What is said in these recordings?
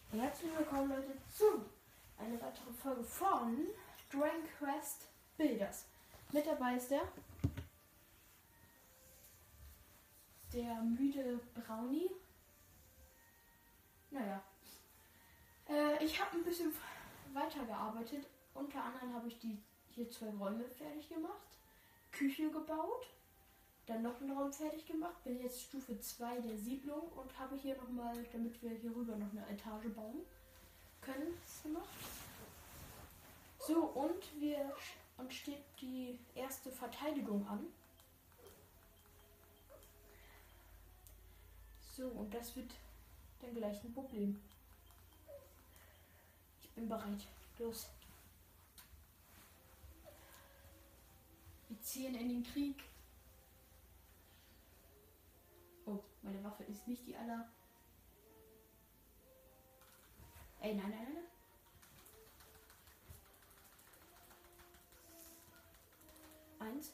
Herzlich willkommen, Leute, zu einer weiteren Folge von Dragon Quest Builders. Mit dabei ist der müde Brownie. Naja, ich habe ein bisschen weitergearbeitet. Unter anderem habe ich hier 2 Räume fertig gemacht, Küche gebaut, dann noch einen Raum fertig gemacht, bin jetzt Stufe 2 der Siedlung und habe hier nochmal, damit wir hier rüber noch eine Etage bauen können, gemacht. So, und uns steht die erste Verteidigung an. So, und das wird dann gleich ein Problem. Ich bin bereit. Los. Wir ziehen in den Krieg. Oh, meine Waffe ist nicht die aller... Ey, nein, nein, nein. Eins.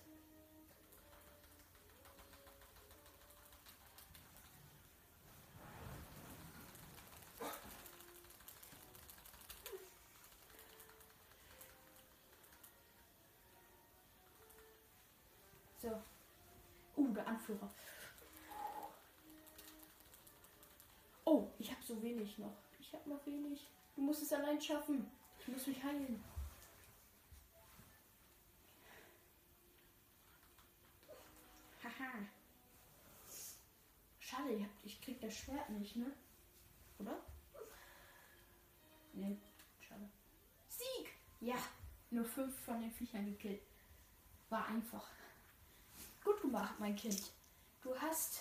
So. Der Anführer. Oh, ich habe so wenig noch. Ich habe noch wenig. Du musst es allein schaffen. Ich muss mich heilen. Haha. Schade, ich krieg das Schwert nicht, ne? Oder? Ne, schade. Sieg! Ja, nur 5 von den Viechern gekillt. War einfach. Gut gemacht, mein Kind. Du hast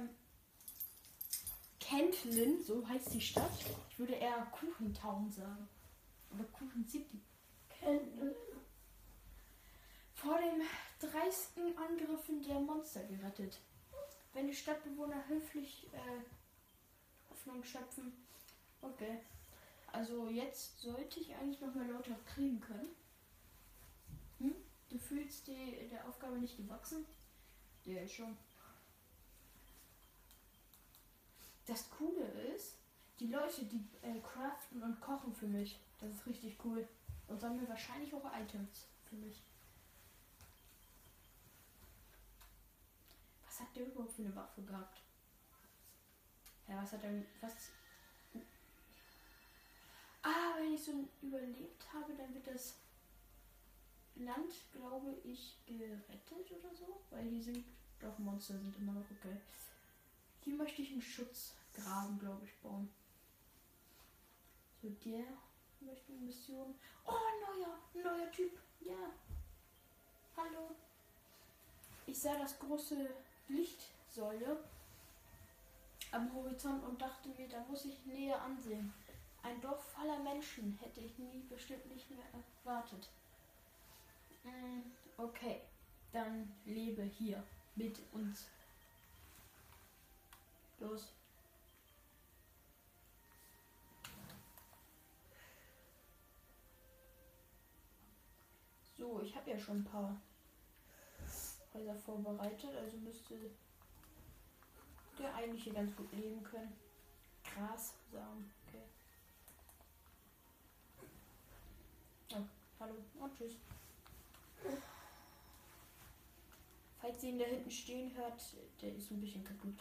Kentlin, so heißt die Stadt. Ich würde eher Kuchentown sagen. Oder Kuchen City. Kentlin. Vor dem dreisten Angriffen der Monster gerettet. Wenn die Stadtbewohner höflich Hoffnung schöpfen. Okay. Also jetzt sollte ich eigentlich noch mehr Leute kriegen können. Du fühlst der Aufgabe nicht gewachsen? Ja, schon. Das Coole ist, die Leute, die craften und kochen für mich. Das ist richtig cool. Und sammeln wahrscheinlich auch Items für mich. Was hat der überhaupt für eine Waffe gehabt? Ja, was hat er... wenn ich so überlebt habe, dann wird das Land, glaube ich, gerettet oder so. Weil hier sind doch Monster, sind immer noch okay. Hier möchte ich einen Schutzgraben, glaube ich, bauen. So, der möchte eine Mission. Oh, ein neuer Typ. Ja. Hallo. Ich sah das große Lichtsäule am Horizont und dachte mir, da muss ich näher ansehen. Ein Dorf voller Menschen hätte ich bestimmt nicht mehr erwartet. Okay, dann lebe hier mit uns. Los. So, ich habe ja schon ein paar Häuser vorbereitet, also müsste der eigentlich hier ganz gut leben können. Gras, Samen, okay. Oh, hallo und tschüss. Falls ihr ihn da hinten stehen hört, der ist ein bisschen kaputt.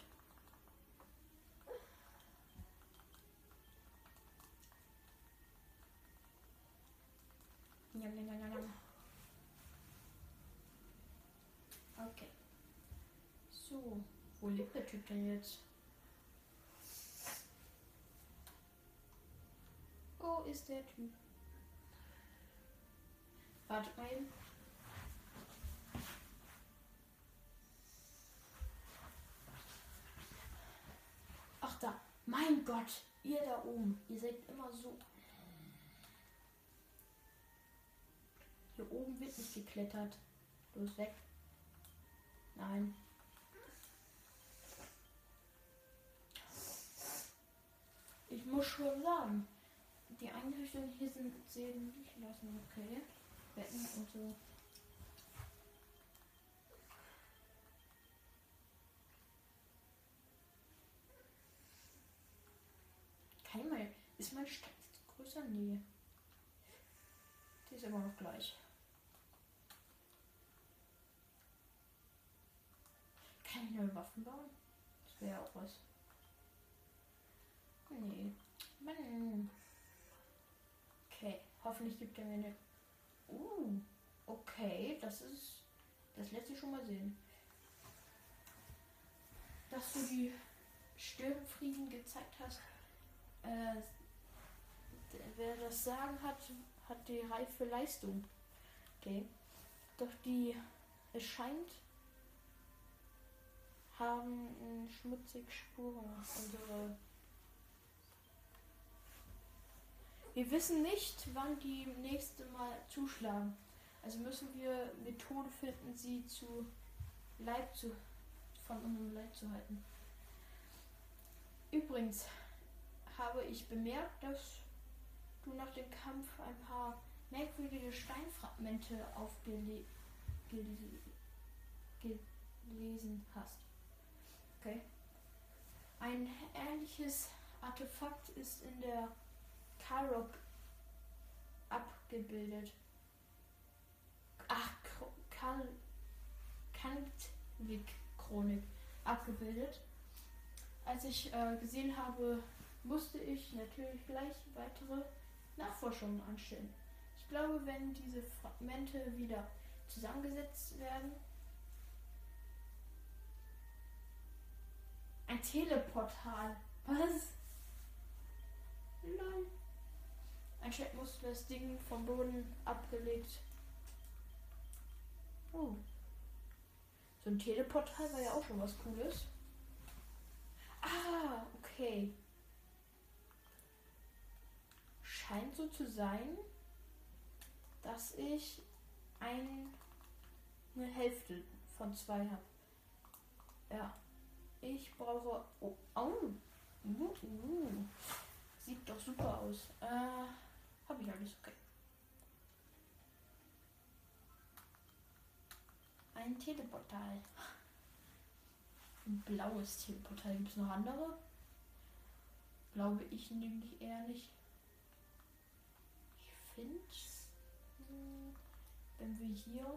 Okay. So, wo lebt der Typ denn jetzt? Wo ist der Typ? Wartet mal eben. Ach da. Mein Gott. Ihr da oben. Ihr seid immer so. Hier oben wird nicht geklettert. Los, weg. Nein. Ich muss schon sagen, die Einrichtungen hier sind sehr nicht lassen. Okay. Betten und so. Kein Mal. Ist meine Stadt größer? Nee. Die ist immer noch gleich. Kann ich neue Waffen bauen? Das wäre ja auch was. Nee. Mann. Okay. Hoffentlich gibt er mir eine. Okay. Das lässt sich schon mal sehen. Dass du die Störenfrieden gezeigt hast. Wer das Sagen hat, hat die reife Leistung. Okay. Doch es scheint, haben schmutzige Spuren Wir wissen nicht, wann die nächste Mal zuschlagen. Also müssen wir Methoden finden, sie von unserem Leib zu halten. Übrigens habe ich bemerkt, dass du nach dem Kampf ein paar merkwürdige Steinfragmente gelesen hast. Okay. Ein ähnliches Artefakt ist in der Karok abgebildet. Kantwig-Chronik abgebildet. Als ich gesehen habe, musste ich natürlich gleich weitere Nachforschungen anstellen. Ich glaube, wenn diese Fragmente wieder zusammengesetzt werden. Ein Teleportal. Was? Lol. Anscheinend musste das Ding vom Boden abgelegt. Oh. So ein Teleportal war ja auch schon was Cooles. Ah, okay. Scheint so zu sein, dass ich eine Hälfte von 2 habe. Ja. Ich brauche. Sieht doch super aus. Habe ich alles, okay. Ein Teleportal. Ein blaues Teleportal. Gibt es noch andere? Glaube ich nämlich eher nicht. Ich finde, wenn wir hier.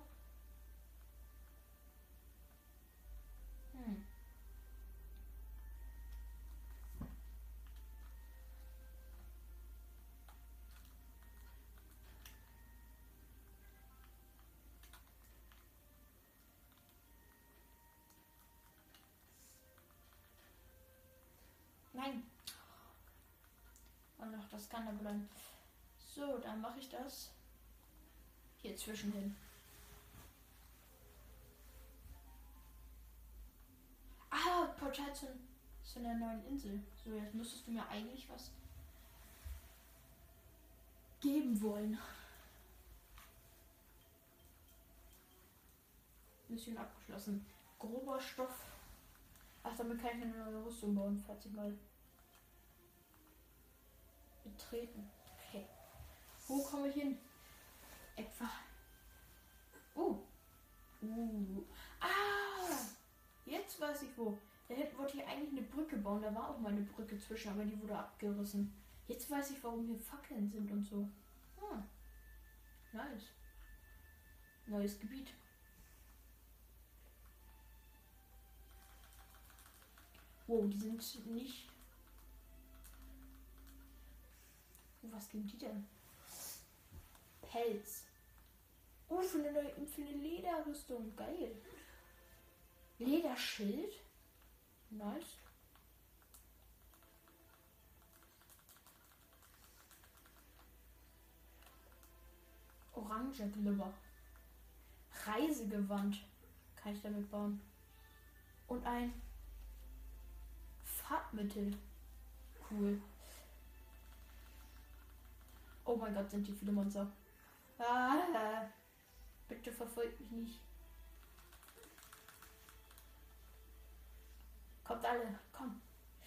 Nein. Und noch das kann da bleiben. So, dann mache ich das hier zwischendrin. Ah, Portal zu einer neuen Insel. So, jetzt müsstest du mir eigentlich was geben wollen. Mission abgeschlossen. Grober Stoff. Ach, damit kann ich eine neue Rüstung bauen, falls ich mal betreten. Okay. Wo komme ich hin? Etwa. Ah! Jetzt weiß ich wo. Da hinten wollte ich eigentlich eine Brücke bauen. Da war auch mal eine Brücke zwischen, aber die wurde abgerissen. Jetzt weiß ich, warum hier Fackeln sind und so. Nice. Neues Gebiet. Wow, die sind nicht. Was geben die denn? Pelz. Für eine Lederrüstung. Geil. Lederschild. Nice. Orange Glibber. Reisegewand. Kann ich damit bauen. Und ein Farbmittel. Cool. Oh mein Gott, sind die viele Monster. Bitte verfolgt mich nicht. Kommt alle, komm.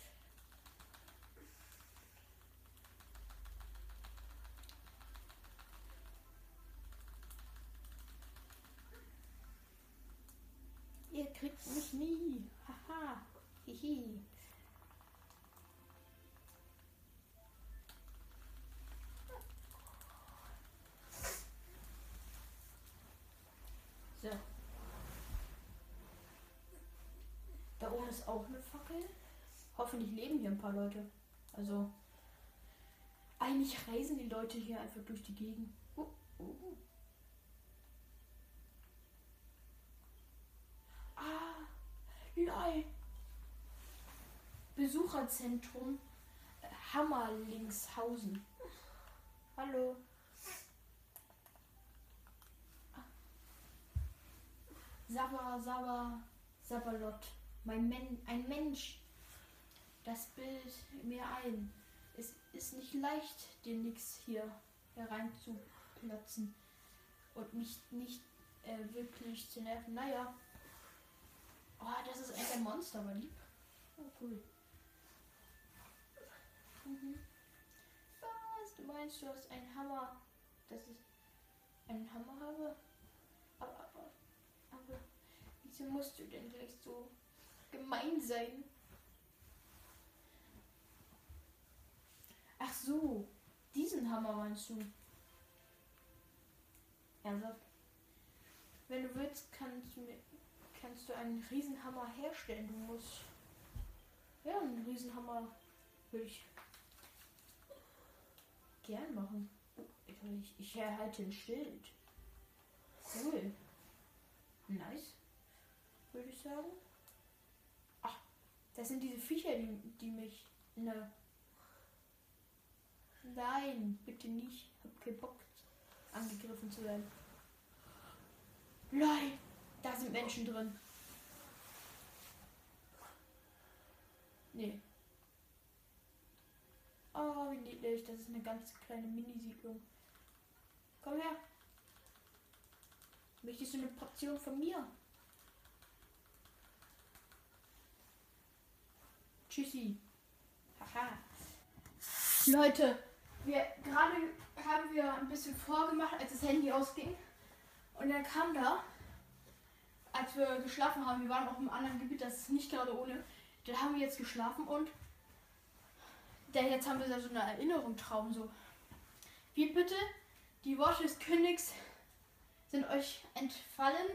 Ihr kriegt mich nie. Haha. Hihi. Da ist auch eine Fackel. Hoffentlich leben hier ein paar Leute. Also, eigentlich reisen die Leute hier einfach durch die Gegend. Ah, lol. Besucherzentrum Hammerlingshausen. Hallo. Sabalot. Ein Mensch. Das Bild mir ein. Es ist nicht leicht, dir nichts hier hereinzuplatzen und mich nicht wirklich zu nerven. Naja. Oh, das ist echt ein Monster, aber lieb. Oh, cool. Was? Du meinst, du hast einen Hammer, dass ich einen Hammer habe? Aber wieso musst du denn gleich so gemein sein? Ach so, diesen Hammer meinst du? Ernsthaft? Wenn du willst, kannst du einen Riesenhammer herstellen. Du musst... Ja, einen Riesenhammer würde ich gern machen. Ich erhalte ein Schild. Cool. Nice. Würde ich sagen. Ach, das sind diese Viecher, die mich... Ne. Nein, bitte nicht. Hab keinen Bock, angegriffen zu werden. Nein, da sind Menschen drin. Nee. Oh, wie niedlich. Das ist eine ganz kleine Mini-Siedlung. Komm her. Möchtest du eine Portion von mir? Tschüssi. Haha. Leute, gerade haben wir ein bisschen vorgemacht, als das Handy ausging. Und dann kam da, als wir geschlafen haben, wir waren auf einem anderen Gebiet, das ist nicht gerade ohne, dann haben wir jetzt geschlafen und jetzt haben wir so eine Erinnerung, Traum so. Wie bitte? Die Worte des Königs sind euch entfallen?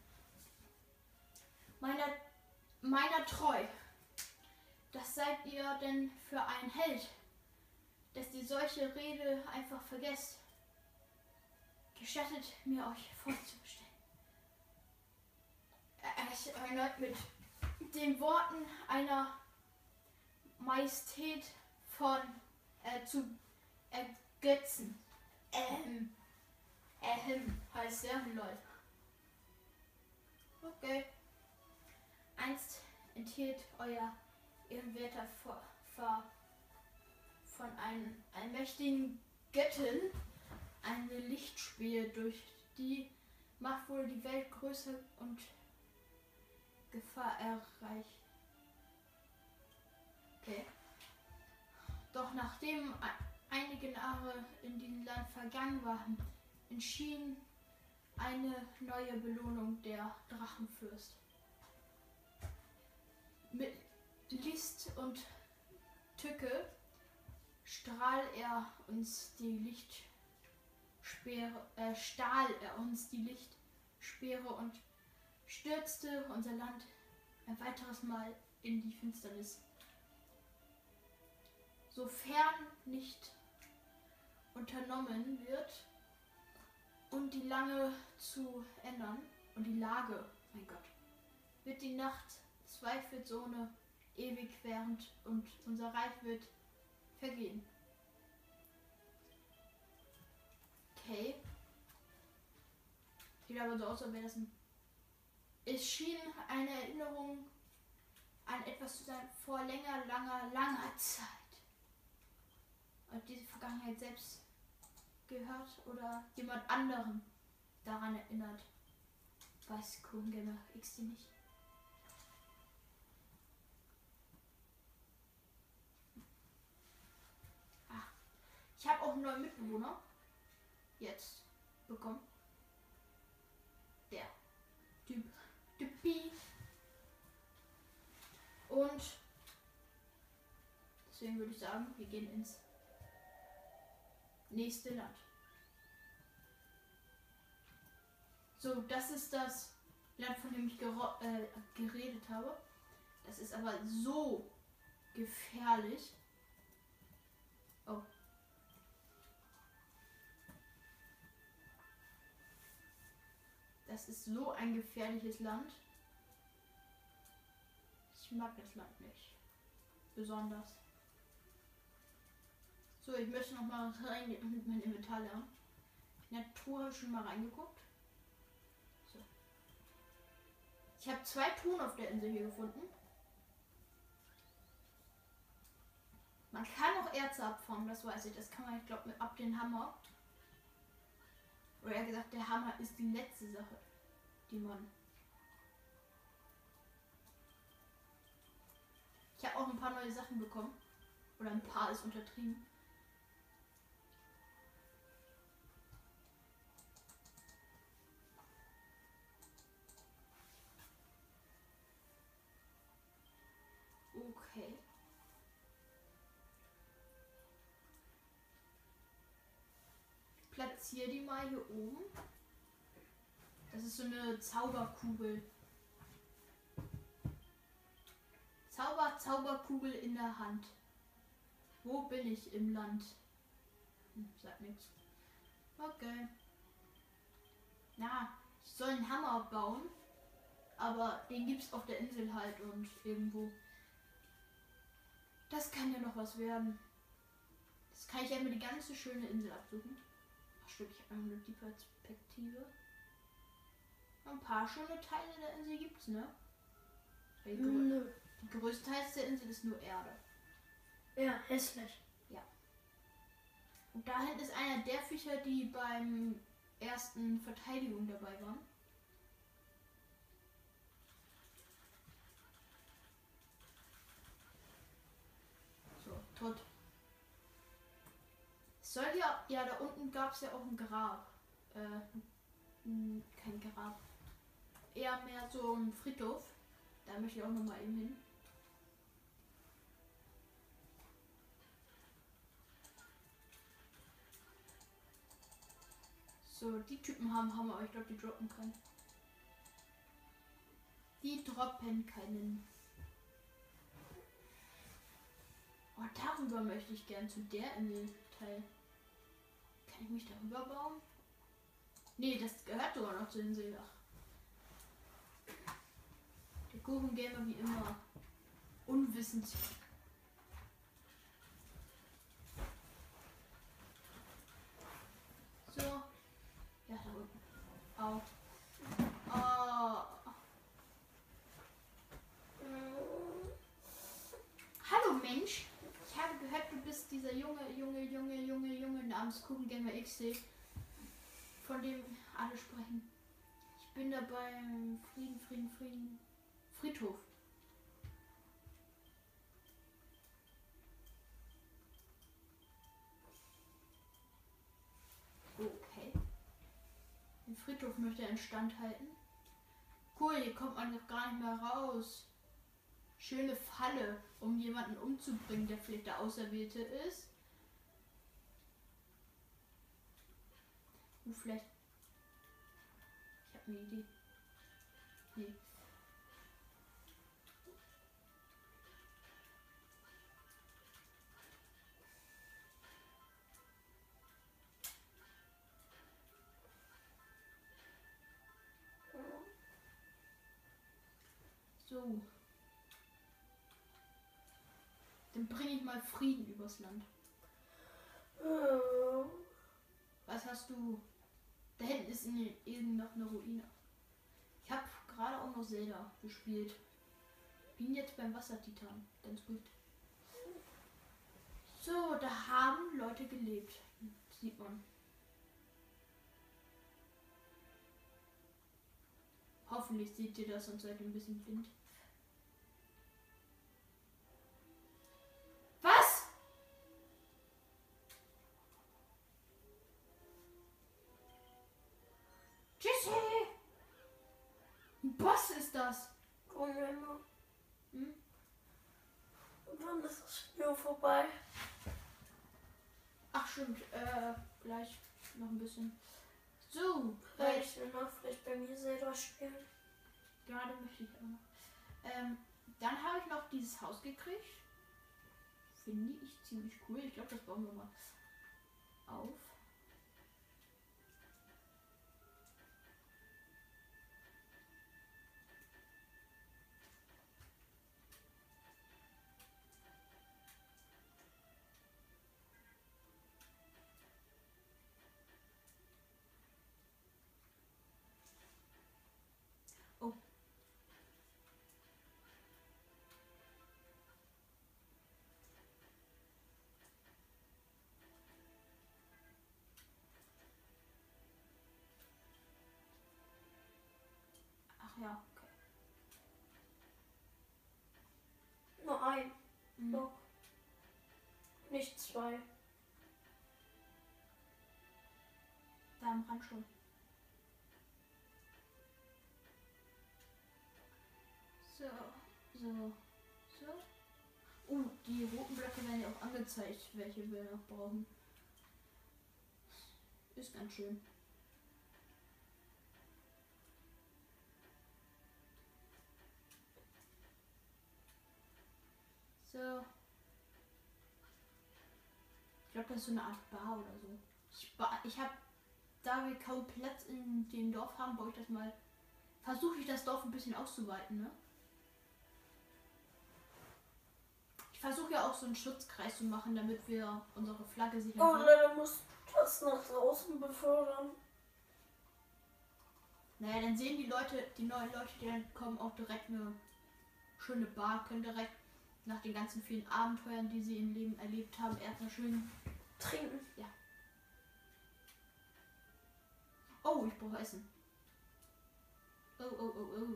Meiner treu. Das seid ihr denn für ein Held, dass ihr solche Rede einfach vergesst. Gestattet mir euch vorzubestellen. Es erneut mit den Worten einer Majestät von zu ergötzen. Heißt der, Leute. Okay. Einst enthielt euer Ehrenwerter von einem allmächtigen Göttin eine Lichtspähe, durch die macht wohl die Welt größer und Gefahr erreicht. Okay. Doch nachdem einige Jahre in diesem Land vergangen waren, entschieden eine neue Belohnung der Drachenfürst. Mit List und Tücke stahl er uns die Lichtspeere und stürzte unser Land ein weiteres Mal in die Finsternis. Sofern nicht unternommen wird, und die Lage zu ändern, wird die Nacht zweifelsohne ewig während und unser Reich wird vergehen. Okay. Sieht aber so aus, als wäre das ein... Es schien eine Erinnerung an etwas zu sein vor langer Zeit. Und diese Vergangenheit selbst gehört oder jemand anderen daran erinnert. Weiß Gamer XD nicht. Ich habe auch einen neuen Mitbewohner jetzt bekommen. Der Typ Typi. Und deswegen würde ich sagen, wir gehen ins nächste Land. So, das ist das Land, von dem ich geredet habe. Das ist aber so gefährlich. Oh. Das ist so ein gefährliches Land. Ich mag das Land nicht. Besonders. So, ich möchte noch mal rein mit meinem Inventar lernen. Natur habe ich schon mal reingeguckt. So. Ich habe 2 Truhen auf der Insel hier gefunden. Man kann auch Erze abformen, das weiß ich. Das kann man, ich glaube, ab den Hammer. Oder eher gesagt, der Hammer ist die letzte Sache, die man... Ich habe auch ein paar neue Sachen bekommen. Oder ein paar ist untertrieben. Okay. Platziere die mal hier oben. Das ist so eine Zauberkugel. Zauberkugel in der Hand. Wo bin ich im Land? Sagt nichts. Okay. Na, ich soll einen Hammer bauen. Aber den gibt's auf der Insel halt und irgendwo. Das kann ja noch was werden. Das kann ich ja immer die ganze schöne Insel absuchen. Ach stimmt, ich habe nur die Perspektive. Ein paar schöne Teile der Insel gibt's, ne? Die größte Teil der Insel ist nur Erde. Ja, hässlich. Ja. Und da hinten ist einer der Viecher, die beim ersten Verteidigung dabei waren. So, tot. Soll ja, da unten gab es ja auch ein Grab. Kein Grab. Eher mehr so ein Friedhof. Da möchte ich auch nochmal eben hin. So, die Typen haben Hammer, aber ich glaube, die droppen können. Die droppen keinen. Oh, darüber möchte ich gern zu der Inselteil. Kann ich mich darüber bauen? Nee, das gehört sogar noch zur Insel. Ach. Der Kuchengamer wie immer. Unwissend. So. Ja, da unten. Au. Oh. Hallo Mensch. Ich habe gehört, du bist dieser Junge namens Kuchengamer XC, von dem alle sprechen. Ich bin da beim Friedhof. Okay. Den Friedhof möchte er instand halten. Cool, hier kommt man noch gar nicht mehr raus. Schöne Falle, um jemanden umzubringen, der vielleicht der Auserwählte ist. Vielleicht. Ich habe eine Idee. Nee. So. Dann bringe ich mal Frieden übers Land. Was hast du? Da hinten ist eben noch eine Ruine. Ich habe gerade auch noch Zelda gespielt. Bin jetzt beim Wassertitan. Ganz gut. So, da haben Leute gelebt. Sieht man. Hoffentlich seht ihr das und seid ein bisschen blind. Was? Jesse! Ein Boss ist das. Hm? Wann ist das Spiel vorbei? Ach stimmt, gleich noch ein bisschen. So, Ich will noch vielleicht bei mir selber spielen. gerade möchte ich auch noch. Dann habe ich noch dieses Haus gekriegt. Finde ich ziemlich cool. Ich glaube, das bauen wir mal auf. Oh. Ach ja, okay. Nur ein. Mhm. Block. Nicht zwei. Da am Rand schon. So, so, so. Die roten Blöcke werden ja auch angezeigt, welche wir noch brauchen. Ist ganz schön. So. Ich glaube, das ist so eine Art Bar oder so. Ich habe, da wir kaum Platz in dem Dorf haben, baue ich das mal. Versuche ich das Dorf ein bisschen auszuweiten, ne? Ich versuche ja auch so einen Schutzkreis zu machen, damit wir unsere Flagge sichern können. Oder du musst das nach draußen befördern. Naja, dann sehen die neuen Leute, die dann kommen, auch direkt eine schöne Bar, können direkt nach den ganzen vielen Abenteuern, die sie im Leben erlebt haben, erstmal schön Trinken. Ja. Oh, ich brauche Essen. Oh.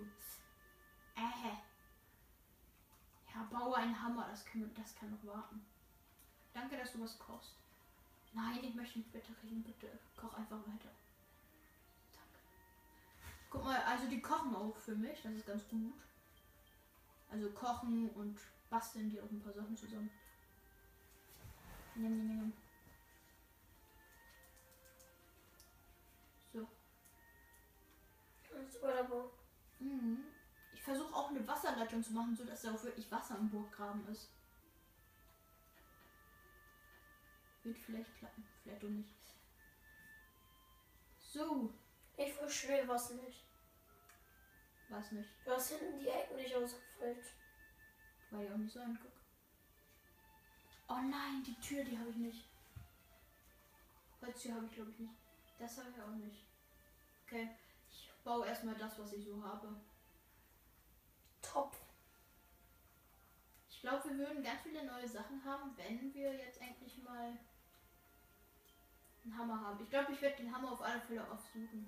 Ja, baue einen Hammer, das kann noch warten. Danke, dass du was kochst. Nein, ich möchte nicht bitte reden, bitte. Koch einfach weiter. Danke. Guck mal, also die kochen auch für mich, das ist ganz gut. Also kochen und basteln die auch ein paar Sachen zusammen. Nimm. So. Kannst du weiterbauen. Mhm. Ich versuche auch eine Wasserleitung zu machen, sodass da auch wirklich Wasser im Burggraben ist. Wird vielleicht klappen, vielleicht auch nicht. So. Ich verstehe was nicht. Was nicht, Du hast hinten die Ecken nicht ausgefüllt. weil ich auch nicht so angucke. Oh nein, die Tür, die habe ich nicht. Holztür habe ich glaube ich nicht. Das habe ich auch nicht. Okay, ich baue erstmal das, was ich so habe. Top. Ich glaube, wir würden ganz viele neue Sachen haben, wenn wir jetzt endlich mal einen Hammer haben. Ich glaube, ich werde den Hammer auf alle Fälle aufsuchen.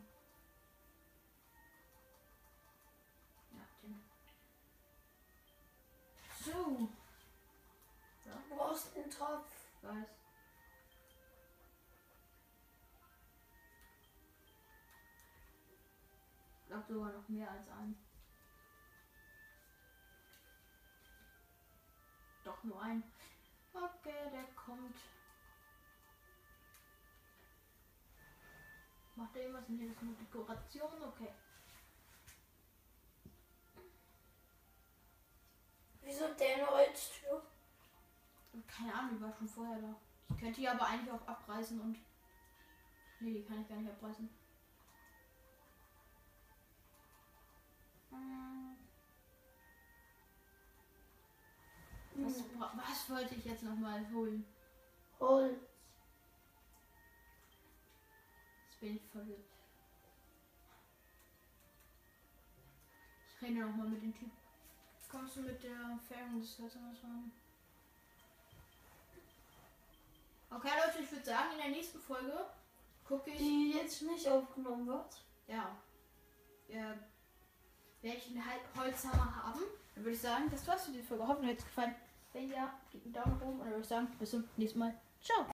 Ja, den. So. Ja, Du brauchst einen Topf. weiß. Ich glaube sogar noch mehr als ein. Doch nur ein. Okay, der kommt. Macht er irgendwas? Nee, das ist nur Dekoration. Okay. Wieso der Holztür? Keine Ahnung, die war schon vorher da. Ich könnte die aber eigentlich auch abreißen und. Nee, die kann ich gar nicht abreißen. Was wollte ich jetzt nochmal holen? Holz. Jetzt bin ich verwirrt. Ich rede nochmal mit dem Typ. Kommst du mit der Fährung des Hölzernes ran? Okay, Leute, ich würde sagen, in der nächsten Folge gucke ich. Die jetzt nicht aufgenommen wird. Ja. Werde ich einen Holzhammer haben. Dann würde ich sagen, das war's für diese Folge. Hoffentlich hat es gefallen. Wenn ja, gebt einen Daumen nach oben und dann würde ich sagen, bis zum nächsten Mal. Ciao.